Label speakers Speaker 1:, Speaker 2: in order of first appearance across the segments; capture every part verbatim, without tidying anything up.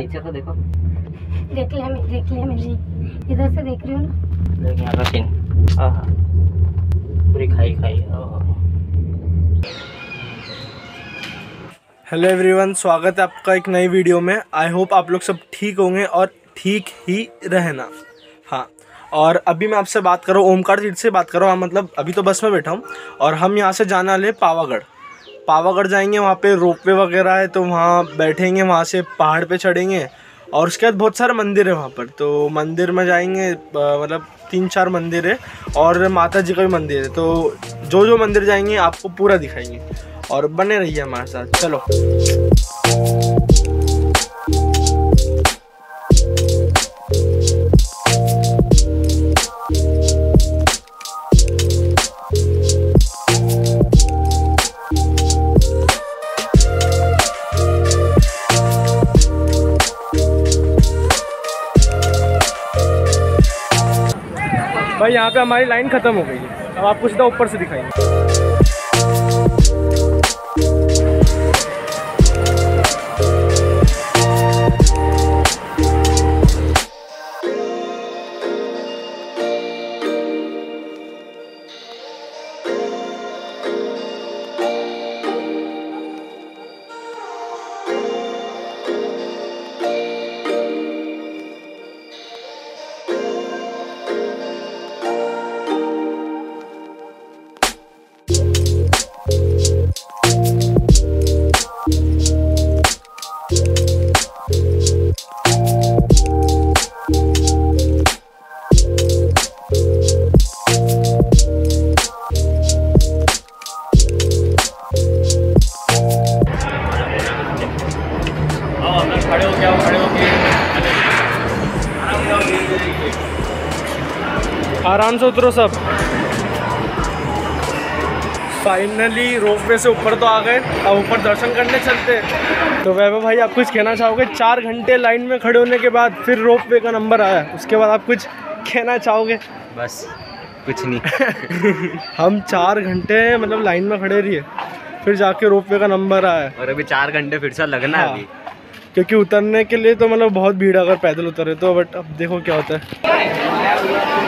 Speaker 1: नीचे तो देखो।
Speaker 2: देख लिया मैं देख लिया मैंने इधर से देख रही हूँ ना।
Speaker 1: देख यहाँ का सीन। हाँ हाँ पूरी खाई खाई।
Speaker 3: हेलो एवरीवन, स्वागत है आपका एक नई वीडियो में। आई होप आप लोग सब ठीक होंगे और ठीक ही रहना। हाँ, और अभी मैं आपसे बात कर रहा हूँ, ओमकार सीट से बात कर रहा हूँ। मतलब अभी तो बस में बैठा हूँ और हम यहाँ से जाने वाले पावागढ़। पावागढ़ जाएंगे, वहाँ पे रोपवे वगैरह है तो वहाँ बैठेंगे, वहाँ से पहाड़ पे चढ़ेंगे और उसके बाद बहुत सारे मंदिर है वहाँ पर। तो मंदिर में जाएंगे, मतलब तीन चार मंदिर है और माता जी का भी मंदिर है। तो जो जो मंदिर जाएंगे आपको पूरा दिखाएंगे और बने रहिए हमारे साथ। चलो भाई, यहाँ पे हमारी लाइन ख़त्म हो गई है। अब आपको सीधा ऊपर से दिखाएंगे। खड़े हो गया खड़े हो गए आराम से उतरो सब। फाइनली रोपवे से ऊपर तो आ गए, अब ऊपर दर्शन करने चलते। तो वैभव भाई, आप कुछ कहना चाहोगे? चार घंटे लाइन में खड़े होने के बाद फिर रोपवे का नंबर आया, उसके बाद आप कुछ कहना चाहोगे?
Speaker 1: बस कुछ नहीं।
Speaker 3: हम चार घंटे मतलब लाइन में खड़े रहिए, फिर जाके रोपवे का नंबर आया
Speaker 1: और अभी चार घंटे फिर से लगना है। हाँ। अभी
Speaker 3: क्योंकि उतरने के लिए तो मतलब बहुत भीड़, अगर पैदल उतरे तो। बट अब देखो क्या होता है।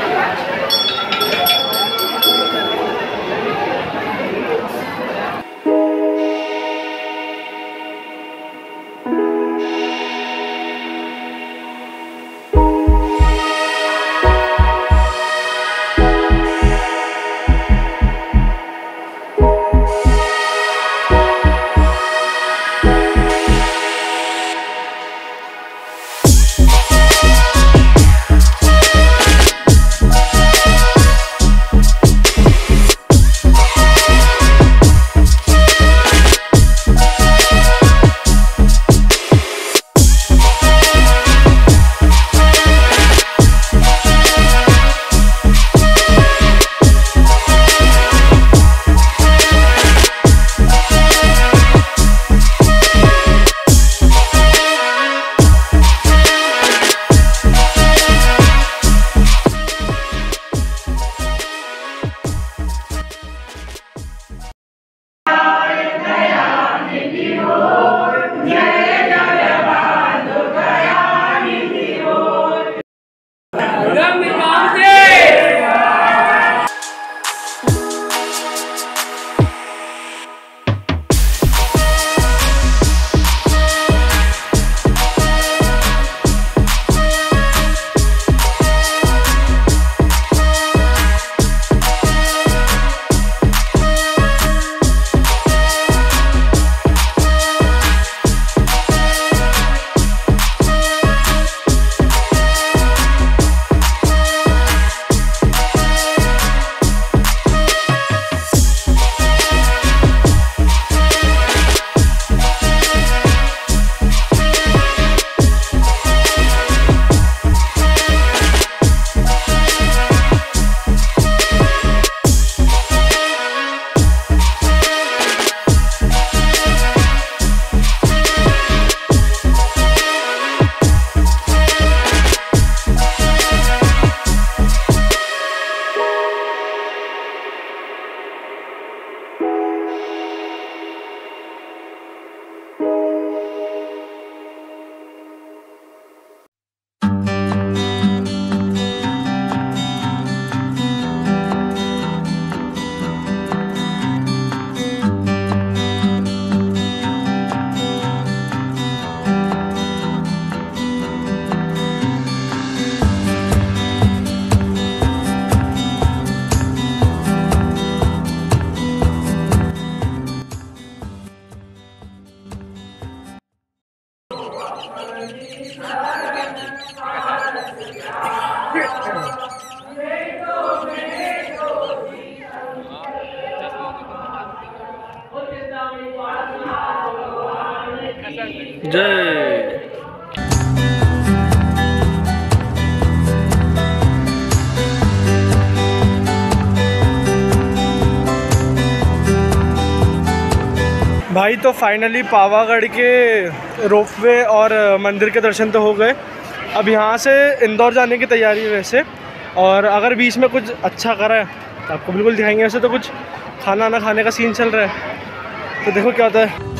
Speaker 3: जय। भाई तो फाइनली पावागढ़ के रोपवे और मंदिर के दर्शन तो हो गए। अब यहाँ से इंदौर जाने की तैयारी है वैसे, और अगर बीच में कुछ अच्छा करा है तो आपको बिल्कुल दिखाएंगे। वैसे तो कुछ खाना ना खाने का सीन चल रहा है, तो देखो क्या होता है।